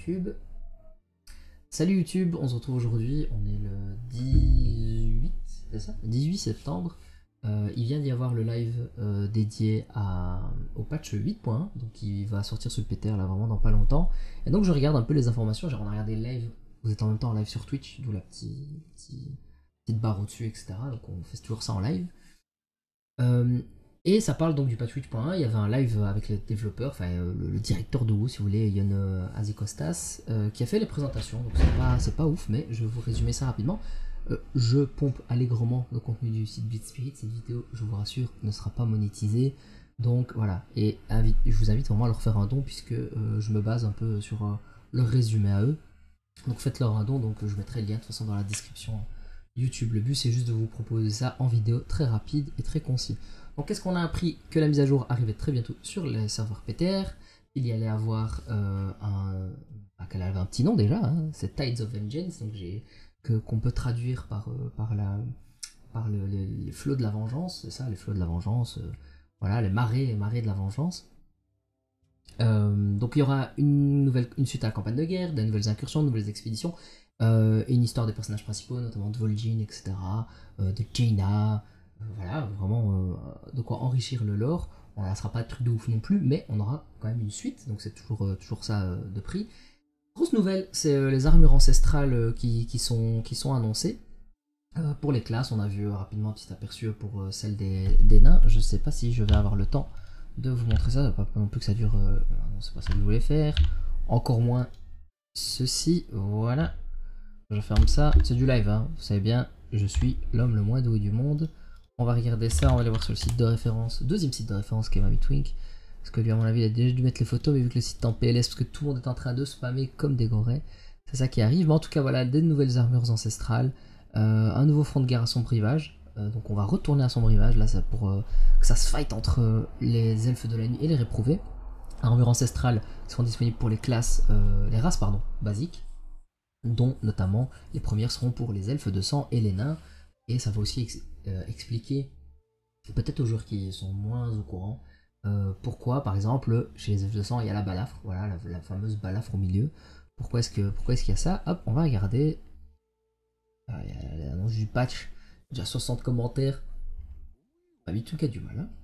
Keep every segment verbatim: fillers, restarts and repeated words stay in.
YouTube. Salut YouTube, on se retrouve aujourd'hui, on est le dix-huit, c'est ça dix-huit septembre. Euh, il vient d'y avoir le live euh, dédié à, au patch huit point un, donc il va sortir sur le P T R là vraiment dans pas longtemps. Et donc je regarde un peu les informations, genre on a regardé le live, vous êtes en même temps en live sur Twitch, d'où la petite, petite, petite barre au-dessus, et cetera. Donc on fait toujours ça en live. Euh, et ça parle donc du patch huit point un, il y avait un live avec les développeurs, enfin euh, le, le directeur de W O U si vous voulez, Yann euh, Azikostas, euh, qui a fait les présentations, donc c'est pas, c'est pas ouf, mais je vais vous résumer ça rapidement. Euh, je pompe allègrement le contenu du site BitSpirit, cette vidéo, je vous rassure, ne sera pas monétisée, donc voilà, et invite, je vous invite vraiment à leur faire un don, puisque euh, je me base un peu sur euh, leur résumé à eux, donc faites-leur un don, donc je mettrai le lien de toute façon dans la description YouTube. Le but c'est juste de vous proposer ça en vidéo très rapide et très concis. Donc qu'est-ce qu'on a appris? Que la mise à jour arrivait très bientôt sur les serveurs P T R, il y allait avoir euh, un... Bah, qu'elle avait un petit nom déjà, hein, c'est Tides of Vengeance, donc j'ai que qu'on peut traduire par, euh, par, la, par le, le, les flots de la vengeance, c'est ça, les flots de la vengeance, euh, voilà, les marées, les marées de la vengeance. Euh, donc il y aura une, nouvelle, une suite à la campagne de guerre, de nouvelles incursions, de nouvelles expéditions, euh, et une histoire des personnages principaux, notamment de Vol'jin, et cetera, euh, de Jaina, euh, voilà, vraiment euh, de quoi enrichir le lore. On ne sera pas de truc de ouf non plus, mais on aura quand même une suite, donc c'est toujours, euh, toujours ça euh, de prix. Grosse nouvelle, c'est euh, les armures ancestrales euh, qui, qui, sont, qui sont annoncées. Euh, pour les classes, on a vu euh, rapidement un petit aperçu pour euh, celle des, des nains. Je sais pas si je vais avoir le temps de vous montrer ça, pas non plus que ça dure... Euh, non, c'est pas ça que je voulais faire. Encore moins ceci, voilà. Je ferme ça, c'est du live, hein. Vous savez bien, je suis l'homme le moins doué du monde. On va regarder ça, on va aller voir sur le site de référence, deuxième site de référence qui est MamiTwink. Parce que lui, à mon avis, il a déjà dû mettre les photos, mais vu que le site est en P L S, parce que tout le monde est en train de spammer comme des gorées, c'est ça qui arrive. Mais en tout cas, voilà, des nouvelles armures ancestrales, euh, un nouveau front de guerre à Sombre Rivage. Euh, donc on va retourner à Sombre Rivage, là, c'est pour euh, que ça se fight entre euh, les elfes de la nuit et les réprouvés. Armures ancestrales seront disponibles pour les classes, euh, les races, pardon, basiques, dont notamment les premières seront pour les elfes de sang et les nains. Et ça va aussi ex euh, expliquer, peut-être aux joueurs qui sont moins au courant, Euh, pourquoi, par exemple, chez les elfes de sang, il y a la balafre, voilà, la, la fameuse balafre au milieu. Pourquoi est-ce que, pourquoi est-ce qu'il y a ça? Hop, on va regarder. Ah, il y a l'annonce du patch, déjà soixante commentaires. Pas du tout qui a du mal. Hein.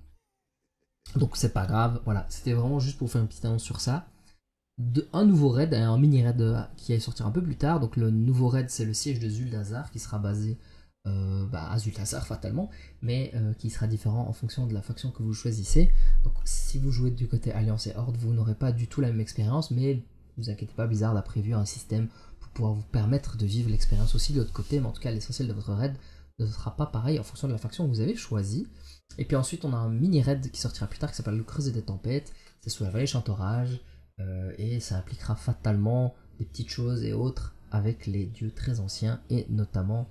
Donc c'est pas grave, voilà, c'était vraiment juste pour faire une petite annonce sur ça. De, un nouveau raid, un mini raid qui allait sortir un peu plus tard. Donc le nouveau raid, c'est le siège de Zuldazar qui sera basé Euh, bah, à Zuldazar fatalement, mais euh, qui sera différent en fonction de la faction que vous choisissez. Donc si vous jouez du côté Alliance et Horde, vous n'aurez pas du tout la même expérience, mais ne vous inquiétez pas, Blizzard a prévu un système pour pouvoir vous permettre de vivre l'expérience aussi de l'autre côté, mais en tout cas l'essentiel de votre raid ne sera pas pareil en fonction de la faction que vous avez choisie. Et puis ensuite on a un mini raid qui sortira plus tard qui s'appelle le Creuset des Tempêtes, c'est sous la vallée Chantorage, euh, et ça impliquera fatalement des petites choses et autres avec les dieux très anciens, et notamment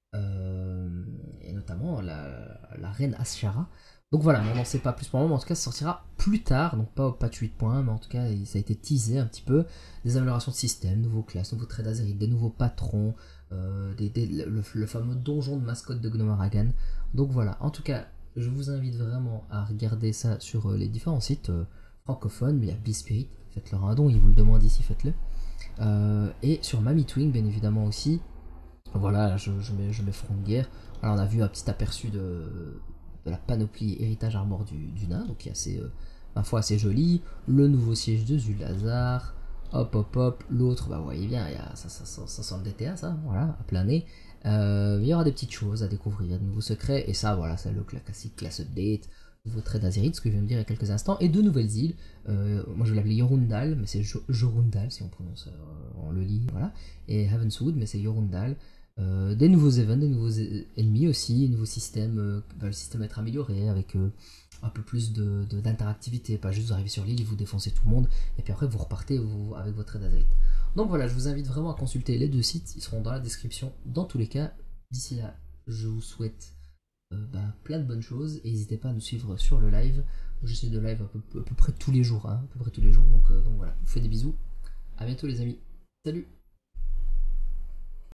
Euh, et notamment la, la reine Ashara. Donc voilà, on n'en sait pas plus pour le moment, mais en tout cas ça sortira plus tard, donc pas au patch huit point un, mais en tout cas ça a été teasé un petit peu, des améliorations de système, nouveaux classes, nouveaux traits d'Azeroth, des nouveaux patrons, euh, des, des, le, le fameux donjon de mascotte de Gnomaragan. Donc voilà, en tout cas je vous invite vraiment à regarder ça sur les différents sites euh, francophones, mais il y a BitSpirit, faites-leur un don, ils vous le demandent ici, faites-le. Euh, et sur MamiTwink bien évidemment aussi. Voilà, je, je, mets, je mets front de guerre. Alors on a vu un petit aperçu de, de la panoplie héritage armor du, du nain, donc qui est assez, euh, ma foi, assez joli. Le nouveau siège de Zuldazar. Hop, hop, hop. L'autre, bah vous voyez bien, il y a, ça, ça, ça, ça sent le D T A, ça, voilà, à plein nez. Euh, il y aura des petites choses à découvrir, il y a de nouveaux secrets, et ça, voilà, c'est le classique class update, nouveau trait d'Azeroth, ce que je viens de dire il y a quelques instants, et deux nouvelles îles. Euh, moi je vais l'appeler Jorundal, mais c'est Jorundal si on prononce, euh, on le lit, voilà. Et Heavenswood, mais c'est Jorundal. Euh, des nouveaux events, des nouveaux ennemis aussi, nouveaux systèmes, euh, bah, le système va être amélioré avec euh, un peu plus de, de, d'interactivité, pas juste vous arrivez sur l'île et vous défoncez tout le monde, et puis après vous repartez vous, avec votre raid Azeroth. Donc voilà, je vous invite vraiment à consulter les deux sites, ils seront dans la description dans tous les cas. D'ici là, je vous souhaite euh, bah, plein de bonnes choses, et n'hésitez pas à nous suivre sur le live, j'essaie de live à peu, à peu près tous les jours, hein, à peu près tous les jours, donc, euh, donc voilà, je vous fais des bisous, à bientôt les amis, salut.